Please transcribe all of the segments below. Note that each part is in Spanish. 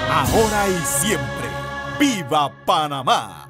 ahora y siempre. ¡Viva Panamá!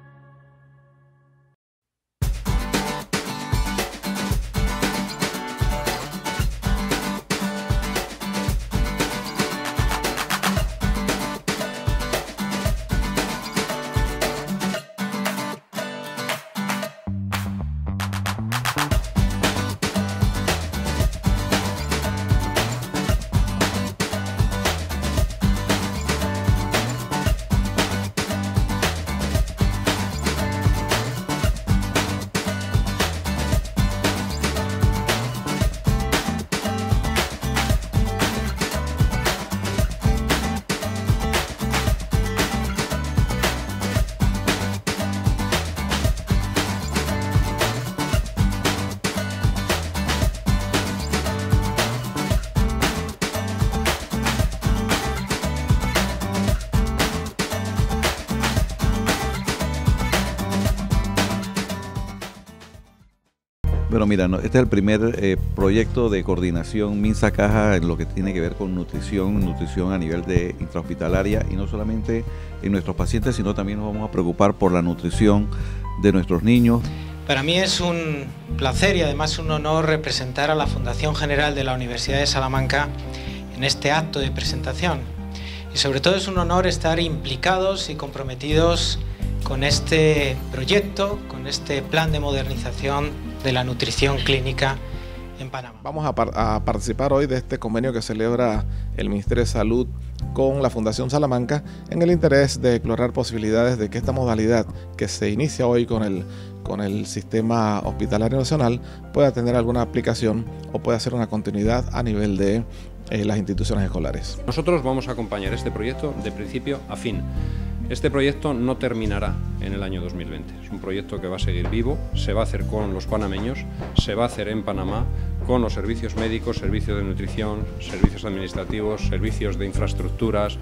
Bueno, mira, este es el primer proyecto de coordinación Minsa-Caja en lo que tiene que ver con nutrición a nivel de intrahospitalaria, y no solamente en nuestros pacientes, sino también nos vamos a preocupar por la nutrición de nuestros niños. Para mí es un placer y además un honor representar a la Fundación General de la Universidad de Salamanca en este acto de presentación. Y sobre todo es un honor estar implicados y comprometidos con este proyecto, con este plan de modernización de la nutrición clínica en Panamá. Vamos a participar hoy de este convenio que celebra el Ministerio de Salud con la Fundación Salamanca en el interés de explorar posibilidades de que esta modalidad que se inicia hoy con el sistema hospitalario nacional pueda tener alguna aplicación o pueda ser una continuidad a nivel de las instituciones escolares. Nosotros vamos a acompañar este proyecto de principio a fin. Este proyecto no terminará en el año 2020, es un proyecto que va a seguir vivo, se va a hacer con los panameños, se va a hacer en Panamá con los servicios médicos, servicios de nutrición, servicios administrativos, servicios de infraestructuras.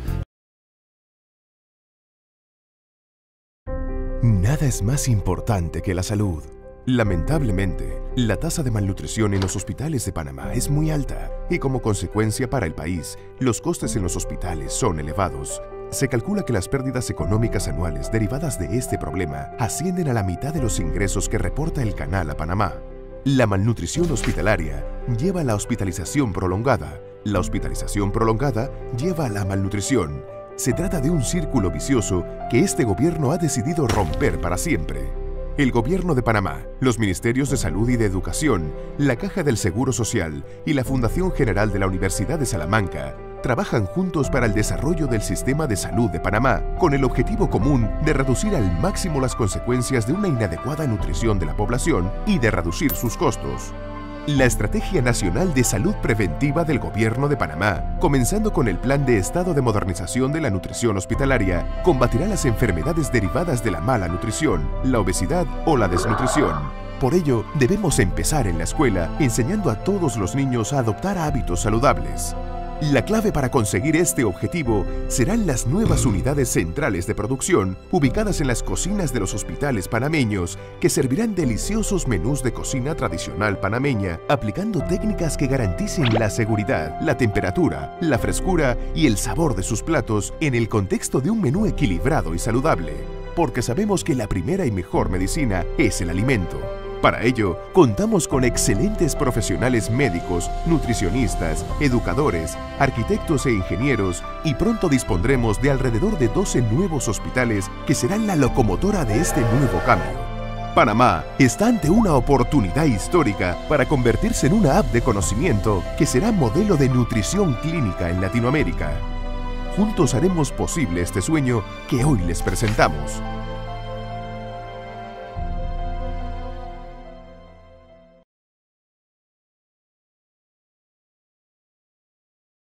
Nada es más importante que la salud. Lamentablemente, la tasa de malnutrición en los hospitales de Panamá es muy alta y como consecuencia para el país, los costes en los hospitales son elevados. Se calcula que las pérdidas económicas anuales derivadas de este problema ascienden a la mitad de los ingresos que reporta el Canal a Panamá. La malnutrición hospitalaria lleva a la hospitalización prolongada. La hospitalización prolongada lleva a la malnutrición. Se trata de un círculo vicioso que este gobierno ha decidido romper para siempre. El Gobierno de Panamá, los Ministerios de Salud y de Educación, la Caja del Seguro Social y la Fundación General de la Universidad de Salamanca trabajan juntos para el desarrollo del sistema de salud de Panamá, con el objetivo común de reducir al máximo las consecuencias de una inadecuada nutrición de la población y de reducir sus costos. La Estrategia Nacional de Salud Preventiva del Gobierno de Panamá, comenzando con el Plan de Estado de Modernización de la Nutrición Hospitalaria, combatirá las enfermedades derivadas de la mala nutrición, la obesidad o la desnutrición. Por ello, debemos empezar en la escuela enseñando a todos los niños a adoptar hábitos saludables. La clave para conseguir este objetivo serán las nuevas unidades centrales de producción ubicadas en las cocinas de los hospitales panameños que servirán deliciosos menús de cocina tradicional panameña aplicando técnicas que garanticen la seguridad, la temperatura, la frescura y el sabor de sus platos en el contexto de un menú equilibrado y saludable. Porque sabemos que la primera y mejor medicina es el alimento. Para ello, contamos con excelentes profesionales médicos, nutricionistas, educadores, arquitectos e ingenieros y pronto dispondremos de alrededor de 12 nuevos hospitales que serán la locomotora de este nuevo cambio. Panamá está ante una oportunidad histórica para convertirse en una app de conocimiento que será modelo de nutrición clínica en Latinoamérica. Juntos haremos posible este sueño que hoy les presentamos.